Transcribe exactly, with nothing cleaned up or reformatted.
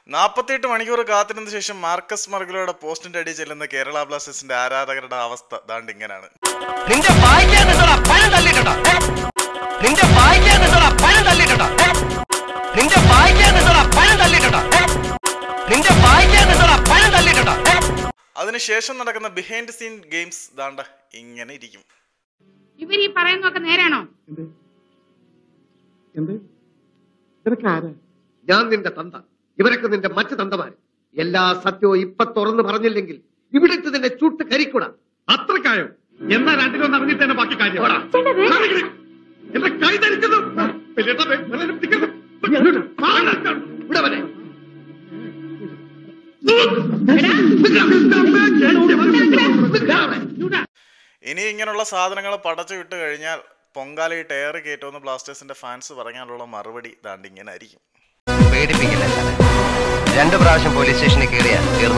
നാൽപ്പത്തിയെട്ട് മണിക്കൂർ കാത്തിരുന്ന ശേഷം മാർക്കസ് മർഗുലോയുടെ പോസ്റ്റിന്റെ അടി ചെല്ലുന്ന കേരള ബ്ലാസ്റ്റേഴ്സിന്റെ ആരാധകരുടെ അവസ്ഥ ദാണ്ട് ഇങ്ങനെയാണ്. അതിനുശേഷം നടക്കുന്ന ബിഹൈൻഡ് സീൻ ഗെയിംസ് ദാണ്ട ഇങ്ങനെ ഇരിക്കും. ഇവർ ഈ പറയുന്നതൊക്കെ നേരാണോ? ഞാൻ നിന്റെ തന്ത, ഇവരൊക്കെ നിന്റെ മറ്റു തന്തമാര്. എല്ലാ സത്യവും ഇപ്പൊ തുറന്നു പറഞ്ഞില്ലെങ്കിൽ ഇവിടുത്തെ നിന്നെ ചുട്ട് കരിക്കൂടാ. അത്രക്കായോ? എന്നാ രണ്ടിലൊന്നും അറിഞ്ഞിട്ട് തന്നെ ബാക്കി കാര്യം. എന്റെ കൈ ധരിക്കുന്നു. ഇനി ഇങ്ങനെയുള്ള സാധനങ്ങൾ പടച്ചു വിട്ട് കഴിഞ്ഞാൽ പൊങ്കാല ടയർ കയറ്റുമെന്ന് ബ്ലാസ്റ്റേഴ്സിന്റെ ഫാൻസ് പറയാനുള്ള മറുപടി ദാണ്ട് ഇങ്ങനെ ആയിരിക്കും. പേടിപ്പിക്കില്ല. രണ്ടു പ്രാവശ്യം പോലീസ് സ്റ്റേഷനിൽ കയറിയാൽ